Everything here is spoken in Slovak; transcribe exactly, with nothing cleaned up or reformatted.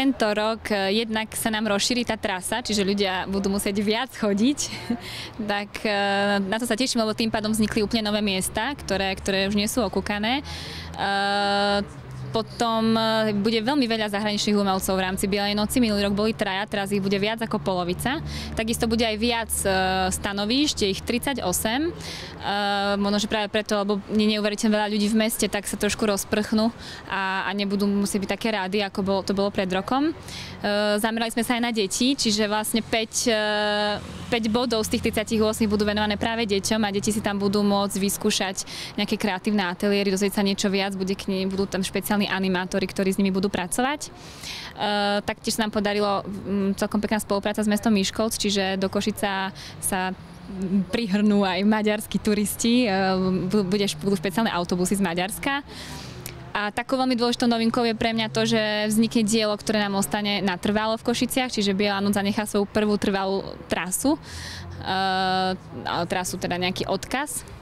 tento rok jednak sa nám rozšíri tá trasa, čiže ľudia budú musieť viac chodiť, tak na to sa teším, lebo tým pádom vznikli úplne nové miesta, ktoré, ktoré už nie sú okúkané. Potom bude veľmi veľa zahraničných umelcov v rámci Bielej noci. Minulý rok boli traja, teraz ich bude viac ako polovica. Takisto bude aj viac stanovíšť, je ich tridsaťosem. Možno, že práve preto, lebo nie neuveriteľne veľa ľudí v meste, tak sa trošku rozprchnú a, a nebudú musieť byť také rády, ako bolo, to bolo pred rokom. Zamerali sme sa aj na deti, čiže vlastne päť, päť bodov z tých tridsaťosem budú venované práve deťom a deti si tam budú môcť vyskúšať nejaké kreatívne ateliéry, dozvedieť sa niečo viac, bude k nim, budú tam špeciálni animátori, ktorí s nimi budú pracovať. Uh, taktiež sa nám podarilo um, celkom pekná spolupráca s mestom Miskolc, čiže do Košica sa prihrnú aj maďarskí turisti, uh, bude, budú špeciálne autobusy z Maďarska. A takou veľmi dôležitou novinkou je pre mňa to, že vznikne dielo, ktoré nám ostane natrvalo v Košiciach, čiže Biela noc zanechá svoju prvú trvalú trasu, uh, trasu teda nejaký odkaz.